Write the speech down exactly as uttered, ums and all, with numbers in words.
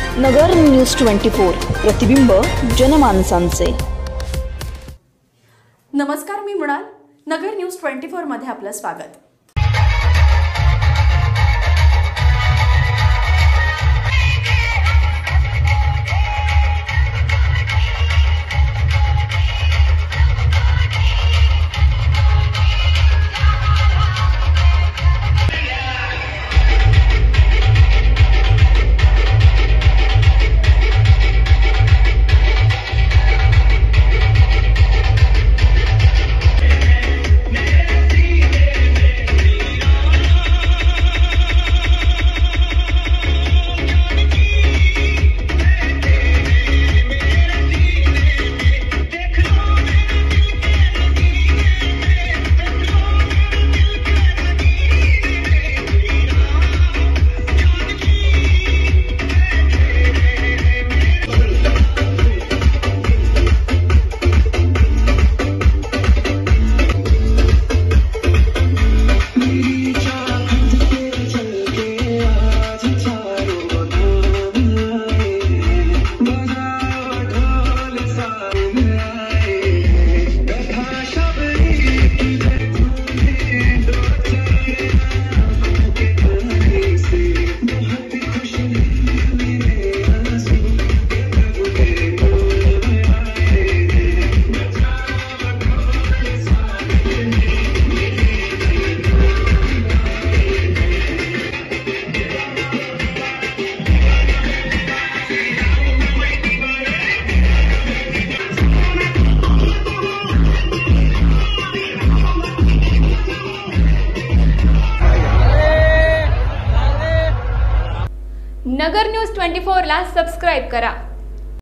नगर news twenty four, प्रतिबिंब जनमानसांचे। नमस्कार, मी Mrunal. Nagar news twenty four मध्ये आपलं स्वागत। नगर न्यूज ट्वेंटी फोर ला सबस्क्राइब करा।